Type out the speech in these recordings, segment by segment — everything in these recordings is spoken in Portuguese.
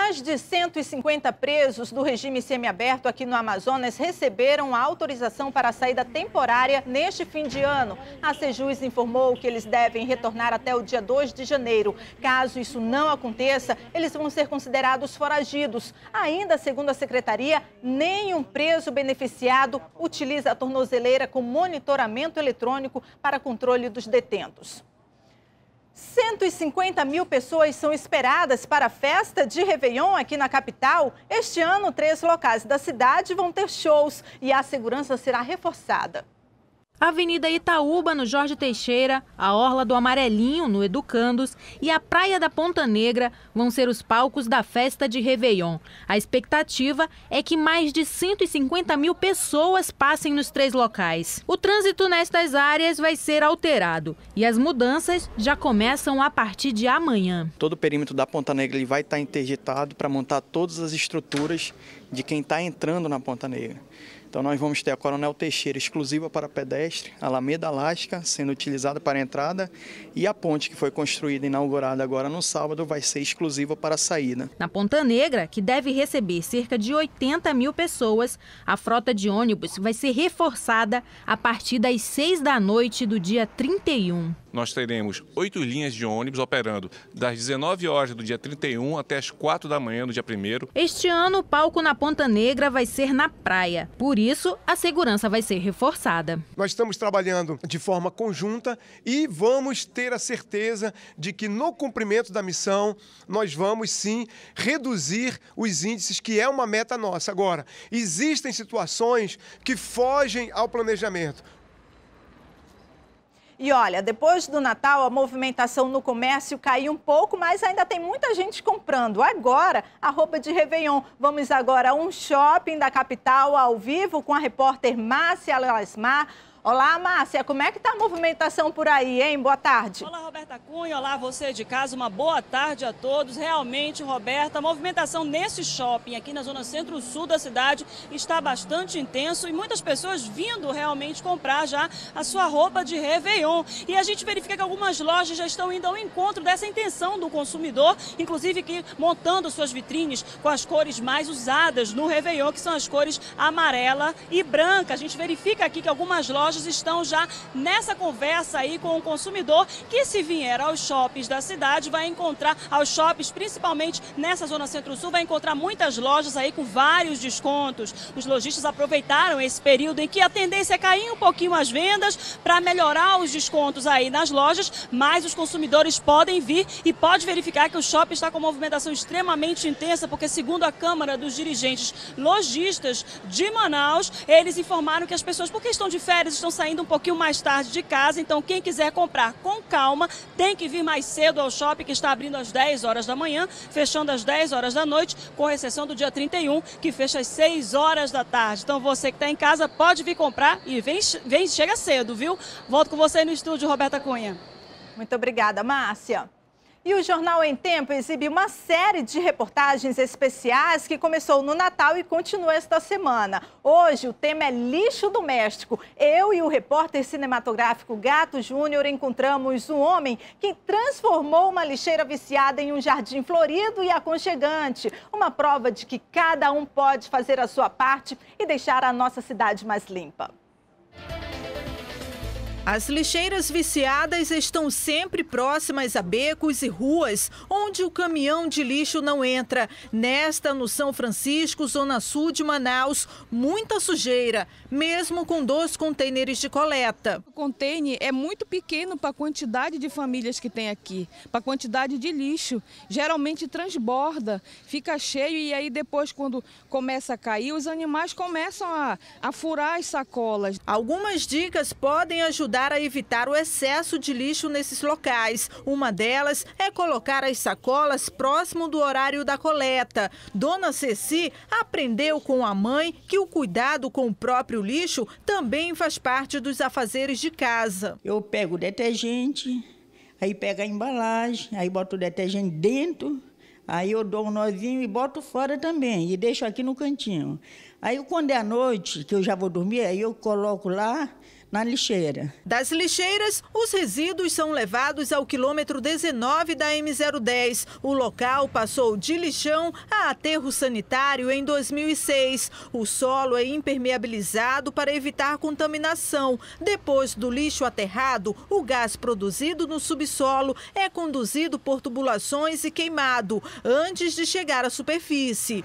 Mais de 150 presos do regime semiaberto aqui no Amazonas receberam a autorização para a saída temporária neste fim de ano. A Sejus informou que eles devem retornar até o dia 2 de janeiro. Caso isso não aconteça, eles vão ser considerados foragidos. Ainda, segundo a secretaria, nenhum preso beneficiado utiliza a tornozeleira com monitoramento eletrônico para controle dos detentos. 150 mil pessoas são esperadas para a festa de Réveillon aqui na capital. Este ano, 3 locais da cidade vão ter shows e a segurança será reforçada. A Avenida Itaúba, no Jorge Teixeira, a Orla do Amarelinho, no Educandos, e a Praia da Ponta Negra vão ser os palcos da festa de Réveillon. A expectativa é que mais de 150 mil pessoas passem nos 3 locais. O trânsito nestas áreas vai ser alterado e as mudanças já começam a partir de amanhã. Todo o perímetro da Ponta Negra ele vai estar interditado para montar todas as estruturas de quem está entrando na Ponta Negra. Então nós vamos ter a Coronel Teixeira exclusiva para pedestre, a Alameda Elástica sendo utilizada para a entrada e a ponte que foi construída e inaugurada agora no sábado vai ser exclusiva para a saída. Na Ponta Negra, que deve receber cerca de 80 mil pessoas, a frota de ônibus vai ser reforçada a partir das 6 da noite do dia 31. Nós teremos 8 linhas de ônibus operando das 19 horas do dia 31 até as 4 da manhã do dia 1º. Este ano, o palco na Ponta Negra vai ser na praia. Por isso, a segurança vai ser reforçada. Nós estamos trabalhando de forma conjunta e vamos ter a certeza de que no cumprimento da missão nós vamos sim reduzir os índices, que é uma meta nossa. Agora, existem situações que fogem ao planejamento. E olha, depois do Natal, a movimentação no comércio caiu um pouco, mas ainda tem muita gente comprando. Agora, a roupa de Réveillon. Vamos agora a um shopping da capital, ao vivo, com a repórter Márcia Lasmar. Olá, Márcia, como é que está a movimentação por aí, hein? Boa tarde. Olá, Roberta Cunha. Olá, você de casa. Uma boa tarde a todos. Realmente, Roberta, a movimentação nesse shopping aqui na zona centro-sul da cidade está bastante intenso e muitas pessoas vindo realmente comprar já a sua roupa de Réveillon. E a gente verifica que algumas lojas já estão indo ao encontro dessa intenção do consumidor, inclusive que montando suas vitrines com as cores mais usadas no Réveillon, que são as cores amarela e branca. A gente verifica aqui que algumas lojas estão já nessa conversa aí com o consumidor, que se vier aos shoppings da cidade vai encontrar, aos shoppings principalmente nessa zona centro-sul, vai encontrar muitas lojas aí com vários descontos. Os lojistas aproveitaram esse período em que a tendência é cair um pouquinho as vendas para melhorar os descontos aí nas lojas, mas os consumidores podem vir e pode verificar que o shopping está com movimentação extremamente intensa, porque segundo a Câmara dos Dirigentes Lojistas de Manaus, eles informaram que as pessoas, por questão de férias, estão saindo um pouquinho mais tarde de casa, então quem quiser comprar com calma tem que vir mais cedo ao shopping, que está abrindo às 10 horas da manhã, fechando às 10 horas da noite, com exceção do dia 31, que fecha às 6 horas da tarde. Então você que está em casa pode vir comprar e chega cedo, viu? Volto com você no estúdio, Roberta Cunha. Muito obrigada, Márcia. E o Jornal em Tempo exibe uma série de reportagens especiais que começou no Natal e continua esta semana. Hoje o tema é lixo doméstico. Eu e o repórter cinematográfico Gato Júnior encontramos um homem que transformou uma lixeira viciada em um jardim florido e aconchegante. Uma prova de que cada um pode fazer a sua parte e deixar a nossa cidade mais limpa. As lixeiras viciadas estão sempre próximas a becos e ruas, onde o caminhão de lixo não entra. Nesta, no São Francisco, zona sul de Manaus, muita sujeira, mesmo com 2 contêineres de coleta. O container é muito pequeno para a quantidade de famílias que tem aqui, para a quantidade de lixo. Geralmente transborda, fica cheio e aí depois, quando começa a cair, os animais começam a furar as sacolas. Algumas dicas podem ajudar a evitar o excesso de lixo nesses locais. Uma delas é colocar as sacolas próximo do horário da coleta. Dona Ceci aprendeu com a mãe que o cuidado com o próprio lixo também faz parte dos afazeres de casa. Eu pego o detergente, aí pego a embalagem, aí boto o detergente dentro, aí eu dou um nozinho e boto fora também, e deixo aqui no cantinho. Aí quando é à noite, que eu já vou dormir, aí eu coloco lá na lixeira. Das lixeiras, os resíduos são levados ao quilômetro 19 da M010. O local passou de lixão a aterro sanitário em 2006. O solo é impermeabilizado para evitar contaminação. Depois do lixo aterrado, o gás produzido no subsolo é conduzido por tubulações e queimado antes de chegar à superfície.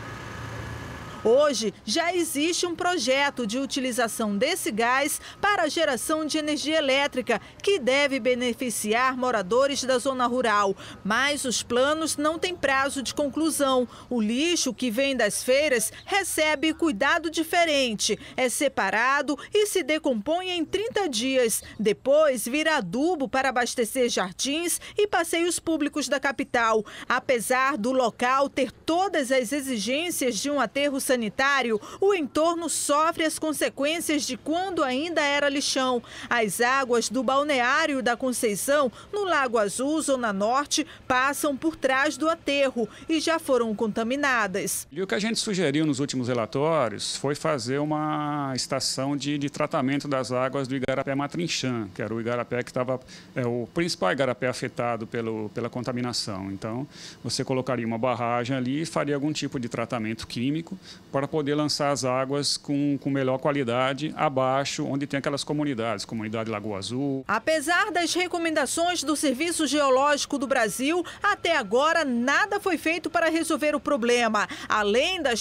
Hoje, já existe um projeto de utilização desse gás para a geração de energia elétrica, que deve beneficiar moradores da zona rural. Mas os planos não têm prazo de conclusão. O lixo que vem das feiras recebe cuidado diferente. É separado e se decompõe em 30 dias. Depois, vira adubo para abastecer jardins e passeios públicos da capital. Apesar do local ter todas as exigências de um aterro sanitário, o entorno sofre as consequências de quando ainda era lixão. As águas do balneário da Conceição, no Lago Azul, Zona Norte, passam por trás do aterro e já foram contaminadas. E o que a gente sugeriu nos últimos relatórios foi fazer uma estação de tratamento das águas do Igarapé Matrinchã, que era o igarapé que estava o principal igarapé afetado pela contaminação. Então, você colocaria uma barragem ali e faria algum tipo de tratamento químico para poder lançar as águas com melhor qualidade abaixo, onde tem aquelas comunidades, comunidade Lagoa Azul. Apesar das recomendações do Serviço Geológico do Brasil, até agora nada foi feito para resolver o problema. Além das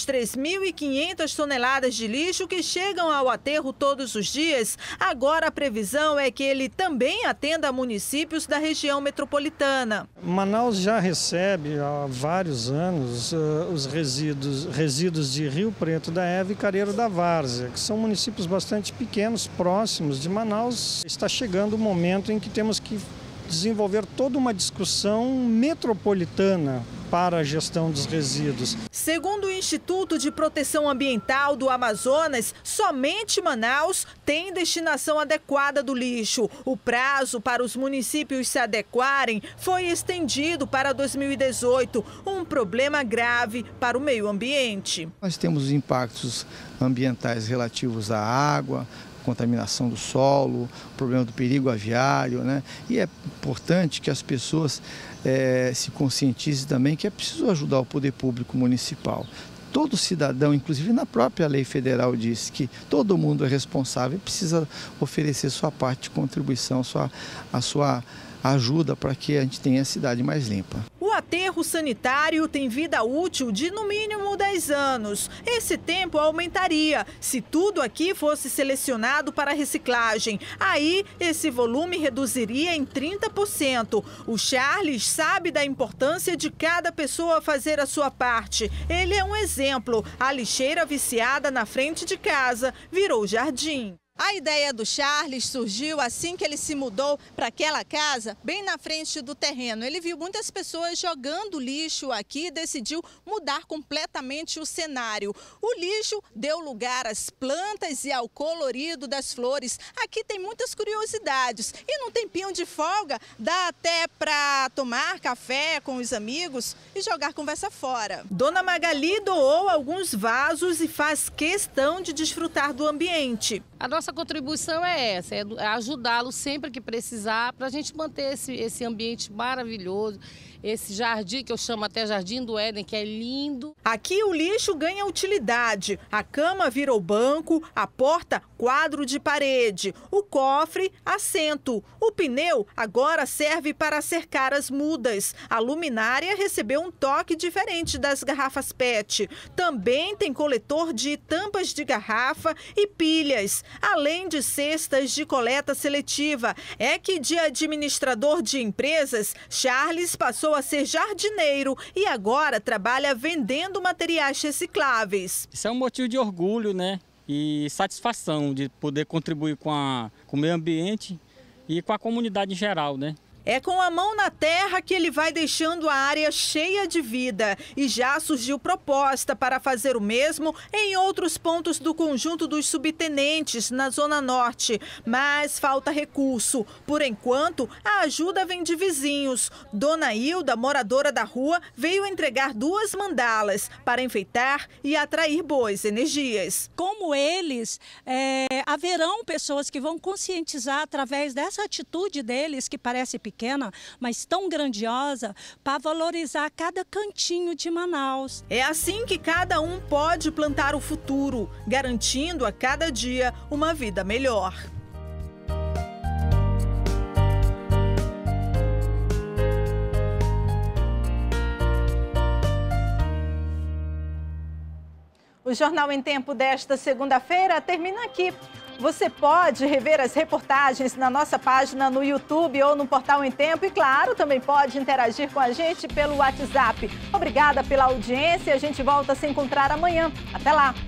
3.500 toneladas de lixo que chegam ao aterro todos os dias, agora a previsão é que ele também atenda a municípios da região metropolitana. Manaus já recebe há vários anos os resíduos de Rio Preto da Eva e Careiro da Várzea, que são municípios bastante pequenos, próximos de Manaus. Está chegando o momento em que temos que desenvolver toda uma discussão metropolitana para a gestão dos resíduos. Segundo o Instituto de Proteção Ambiental do Amazonas, somente Manaus tem destinação adequada do lixo. O prazo para os municípios se adequarem foi estendido para 2018, um problema grave para o meio ambiente. Nós temos impactos ambientais relativos à água, contaminação do solo, problema do perigo aviário, né? E é importante que as pessoas se conscientizem também que é preciso ajudar o poder público municipal. Todo cidadão, inclusive na própria lei federal, diz que todo mundo é responsável e precisa oferecer sua parte de contribuição, a sua ajuda para que a gente tenha a cidade mais limpa. O aterro sanitário tem vida útil de no mínimo 10 anos. Esse tempo aumentaria se tudo aqui fosse selecionado para reciclagem. Aí, esse volume reduziria em 30%. O Charles sabe da importância de cada pessoa fazer a sua parte. Ele é um exemplo. A lixeira viciada na frente de casa virou jardim. A ideia do Charles surgiu assim que ele se mudou para aquela casa bem na frente do terreno. Ele viu muitas pessoas jogando lixo aqui e decidiu mudar completamente o cenário. O lixo deu lugar às plantas e ao colorido das flores. Aqui tem muitas curiosidades e num tempinho de folga dá até para tomar café com os amigos e jogar conversa fora. Dona Magali doou alguns vasos e faz questão de desfrutar do ambiente. A nossa contribuição é essa, é ajudá-lo sempre que precisar para a gente manter esse ambiente maravilhoso, esse jardim que eu chamo até Jardim do Éden, que é lindo. Aqui o lixo ganha utilidade. A cama virou banco, a porta quadro de parede, o cofre assento. O pneu agora serve para cercar as mudas. A luminária recebeu um toque diferente das garrafas PET. Também tem coletor de tampas de garrafa e pilhas, além de cestas de coleta seletiva. É que de administrador de empresas, Charles passou a ser jardineiro e agora trabalha vendendo materiais recicláveis. Isso é um motivo de orgulho, né? E satisfação de poder contribuir com o meio ambiente e com a comunidade em geral, né? É com a mão na terra que ele vai deixando a área cheia de vida. E já surgiu proposta para fazer o mesmo em outros pontos do conjunto dos subtenentes, na Zona Norte. Mas falta recurso. Por enquanto, a ajuda vem de vizinhos. Dona Hilda, moradora da rua, veio entregar 2 mandalas para enfeitar e atrair boas energias. Como eles, haverão pessoas que vão conscientizar através dessa atitude deles, que parece pequena, mas tão grandiosa, para valorizar cada cantinho de Manaus. É assim que cada um pode plantar o futuro, garantindo a cada dia uma vida melhor. O Jornal em Tempo desta segunda-feira termina aqui. Você pode rever as reportagens na nossa página no YouTube ou no Portal Em Tempo e, claro, também pode interagir com a gente pelo WhatsApp. Obrigada pela audiência e a gente volta a se encontrar amanhã. Até lá!